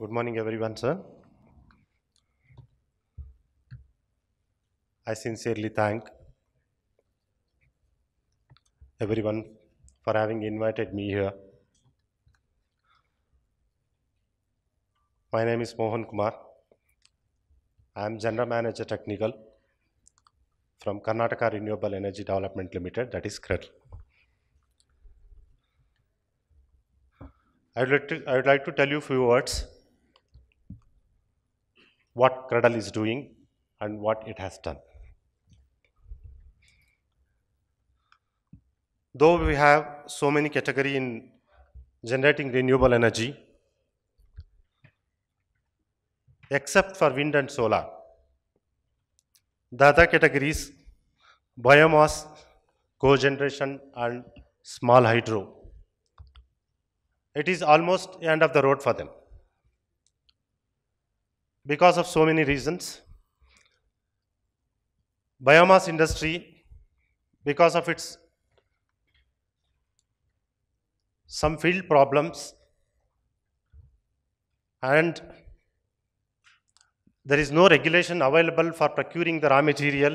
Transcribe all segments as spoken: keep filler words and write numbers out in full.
Good morning, everyone, sir. I sincerely thank everyone for having invited me here. My name is Mohan Kumar. I am General Manager Technical from Karnataka Renewable Energy Development Limited, that is C R E D L. I would like to, I would like to tell you a few words what C R E D L is doing and what it has done. Though we have so many categories in generating renewable energy, except for wind and solar, the other categories, biomass, cogeneration and small hydro, it is almost the end of the road for them. Because of so many reasons, biomass industry, because of its some field problems and there is no regulation available for procuring the raw material,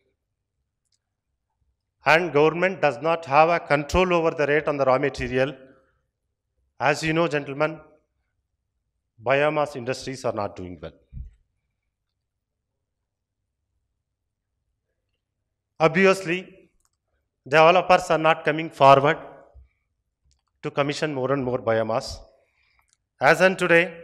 and government does not have a control over the rate on the raw material. As you know, gentlemen, biomass industries are not doing well. Obviously, developers are not coming forward to commission more and more biomass. As on today,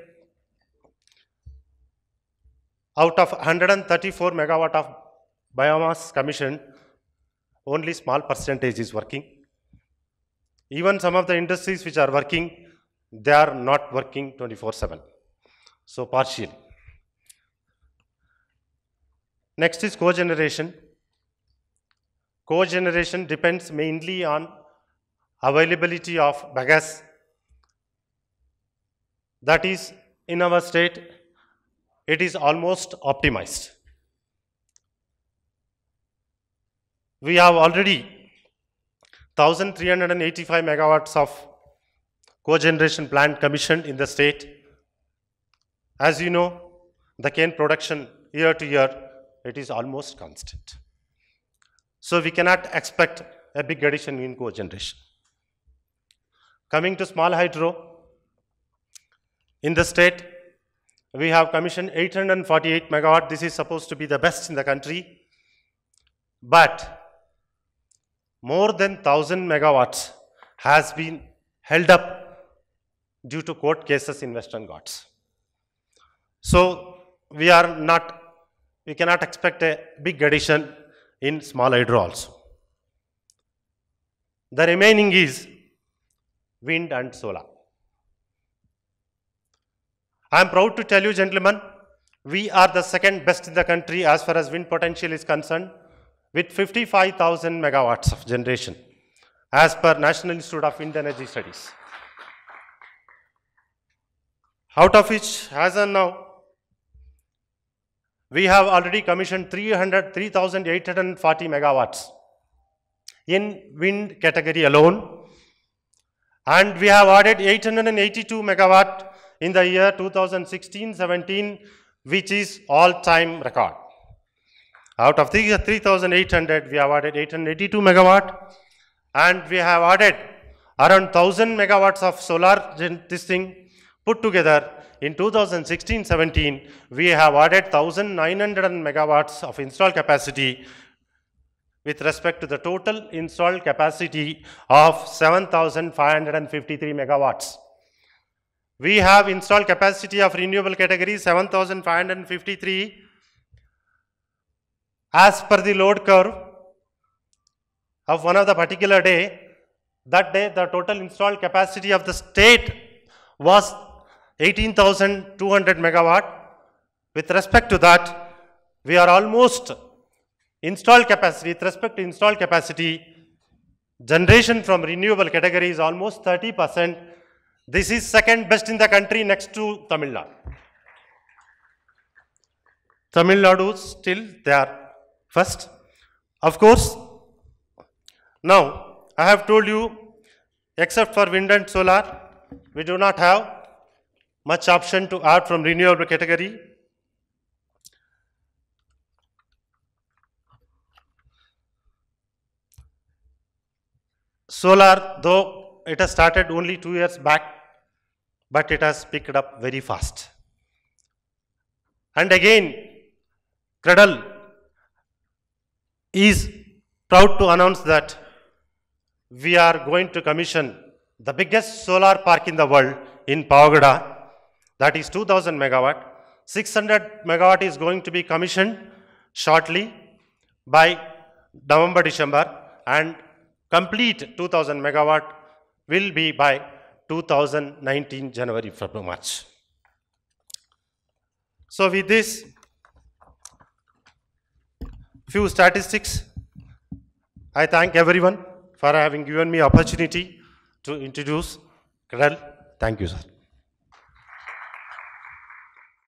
out of one hundred thirty-four megawatt of biomass commissioned, only small percentage is working. Even some of the industries which are working, they are not working twenty-four seven. So partially. Next is cogeneration. Cogeneration depends mainly on availability of bagasse. That is, in our state, it is almost optimized. We have already one thousand three hundred eighty-five megawatts of cogeneration plant commissioned in the state. As you know, the cane production year to year, it is almost constant. So we cannot expect a big addition in cogeneration. Coming to small hydro, in the state, we have commissioned eight hundred forty-eight megawatt. This is supposed to be the best in the country. But more than one thousand megawatts has been held up due to court cases in Western Ghats. So we are not, we cannot expect a big addition in small hydro also. The remaining is wind and solar. I am proud to tell you, gentlemen, we are the second best in the country as far as wind potential is concerned, with fifty-five thousand megawatts of generation, as per National Institute of Wind Energy Studies. Out of which, as of now, we have already commissioned three thousand eight hundred forty megawatts in wind category alone, and we have added eight hundred eighty-two megawatt in the year two thousand sixteen seventeen, which is all-time record. Out of the three thousand eight hundred, we have added eight hundred eighty-two megawatt, and we have added around one thousand megawatts of solar, this thing put together. In two thousand sixteen seventeen, we have added one thousand nine hundred megawatts of installed capacity with respect to the total installed capacity of seven thousand five hundred fifty-three megawatts. We have installed capacity of renewable category seven thousand five hundred fifty-three. As per the load curve of one of the particular day, that day the total installed capacity of the state was eighteen thousand two hundred megawatt. With respect to that, we are almost installed capacity, with respect to installed capacity, generation from renewable category is almost thirty percent. This is second best in the country next to Tamil Nadu. Tamil Nadu still they are first. Of course, now I have told you, except for wind and solar, we do not have much option to add from renewable category. Solar, though it has started only two years back, but it has picked up very fast. And again, Cradle is proud to announce that we are going to commission the biggest solar park in the world in Pavagada, that is two thousand megawatt. six hundred megawatt is going to be commissioned shortly by November, December, and complete two thousand megawatt will be by two thousand nineteen, January, February, March. So with this, few statistics, I thank everyone for having given me opportunity to introduce Cradle. Thank you, sir.